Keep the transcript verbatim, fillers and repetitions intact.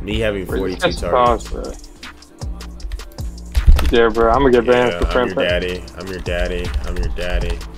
Me having forty-two Just targets. pause, bro. Yeah, bro. I'm gonna get banned Yeah, for I'm friend your pet. daddy. I'm your daddy. I'm your daddy.